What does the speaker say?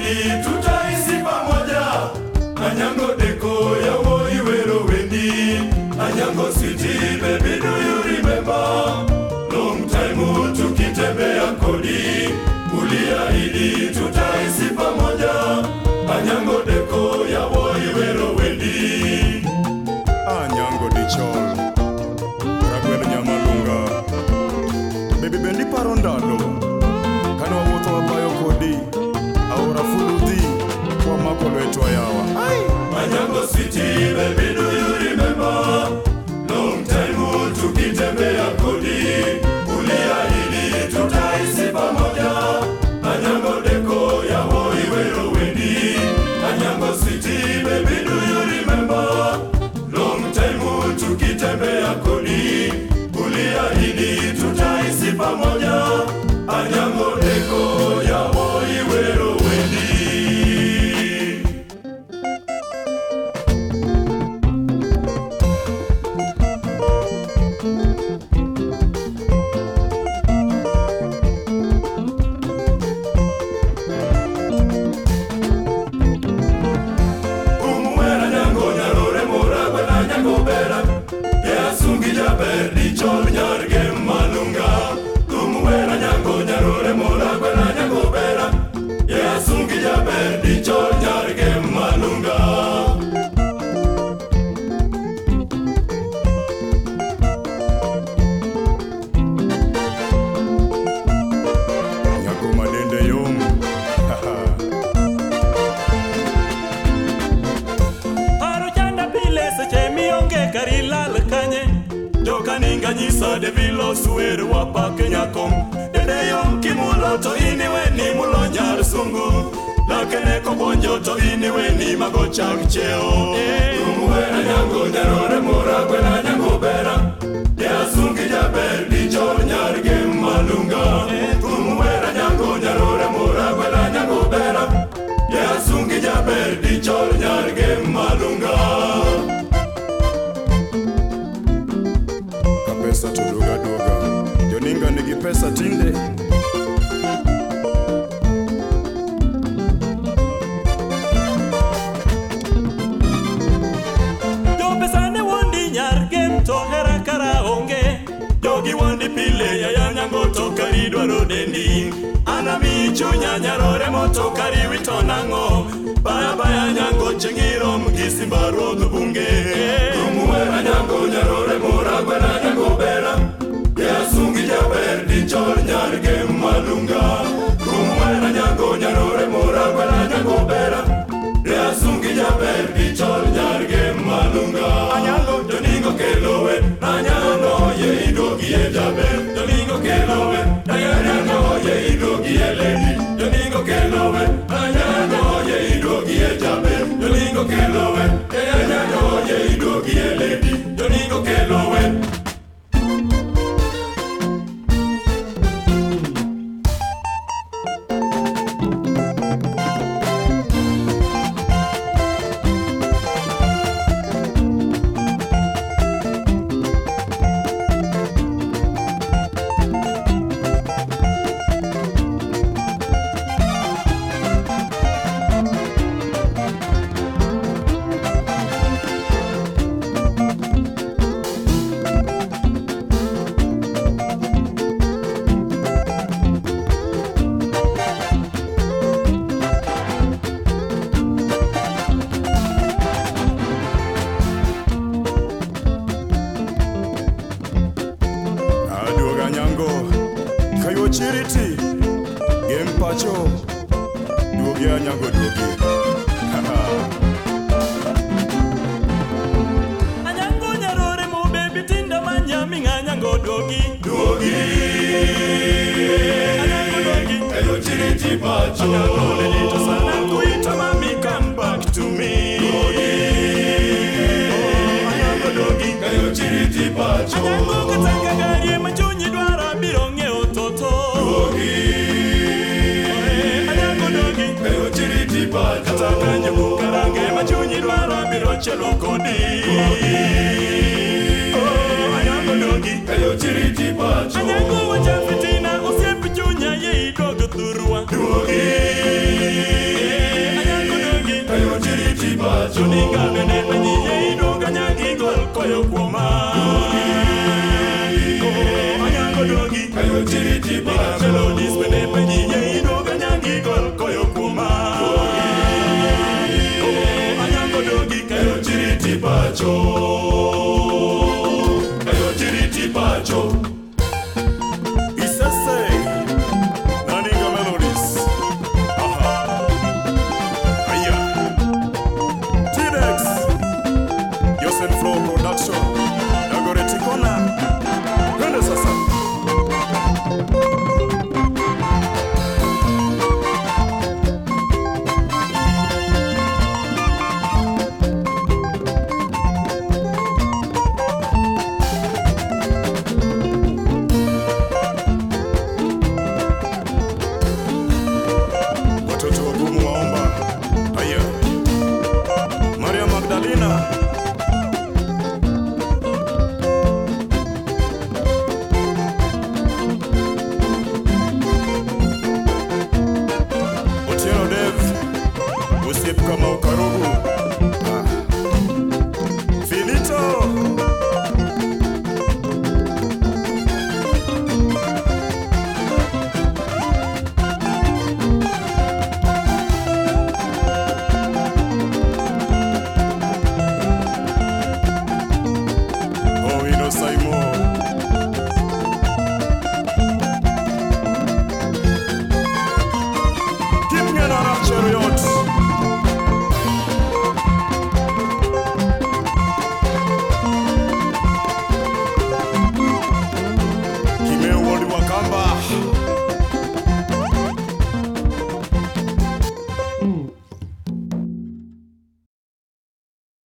tuliahidi tutaishi pamoja. Anyango deko ya woi wero wendi. Anyango sweetie baby, do you remember? Long time tukitembea kodi, uliahidi tutaishi pamoja. Anyango deko ya woi wero wendi. Anyango dichol Ragwel nyamalunga Baby bendi parondalo Kano wawoto wabayo kodi Aura fuludi Kwa makolo etu ayawa Anyango sweetie baby, do you remember? Long time tukitembea kodi, uliahidi tutaishi pamoja. Anyango deko ya woi wero wendi. Anyango sweetie baby, do you remember? Long time tukitembea kodi, uliahidi tutaishi pamoja. Anyango deko ya woi wero wendi. Chol nyarge malunga, kumwera nyango nyarore mora kwela nyango bera. Yeah, sungi jaber di chol nyarge malunga. Nyako madende yom Haru chanda pile seche mionge karilal kanye. Joka ninga nyisa de vilo suere wapake nyakom. Dede yom kimulo to iniwe ni mulo nyar sungu. Lakene kobonjo to iniwe ni mago chak cheo. Kumwera nyango nyarore mora kwela nyango bera. Yeah, sungi jaber di chol nyarge malunga. Kumwera nyango nyarore mora kwela nyango bera. Yeah, sungi jaber di chol nyarge malunga. Pesa tuduga duga Joninga nigi pesa tinde Jo pesa ne wondi nyar game to hera kara onge. Jogi wondi pile ya nyango to kari dwaro dendi. Anami chunya nyarore moto kari wito nango. Baya baya nyango chingiro mgisimba rodo bunge. Kumwera nyango nyarore mora kwela nyango bera. Yeah, sungi jaber di chol nyarge malunga. Kumwera nyango nyarore mora kwela nyango bera. Yeah, sungi jaber di chol nyarge malunga. Anyango joningo kelowe, anyango ye idogi e jaber. Joningo kelowe, anyango ye idogi e lady. Joningo kelowe, anyango ye idogi e jaber. Joningo kelowe, anyango ye idogi e lady. Joningo kelowe. Chiriti Game Pacho Duogi Anyango Duogi Anyango nyarore mo baby tinda manyami Anyango Duogi Duogi Anyango Duogi Ayo Chiriti Pacho Anyango Lenito sana kuita mami come back to me Duogi Anyango Duogi Ayo Chiriti Pacho Anyango katanga gari machunyi dwara bironge ototo Anyango Duogi Ayo Chiriti Pacho Kataka nyamu karange machunyi dwara biroche lokodi Anyango Duogi Ayo Chiriti Pacho Anyango wachafitina usiepi chunya ye idogo thurua Duogi pacho, ayo tiriti pacho. Isese na Ninga Melodies. Aha. Aya. T-Rex Yosen Flow Production. Nagore Tikona. Twende sasa. Watoto wagumu waomba. Aya. Maria Magdalena. Otieno Dev. Usiep kama ukarugu. Ah. Finito. Ovino Saimo. Kimngena na Cheriot. Kimeo Wodi Wakamba.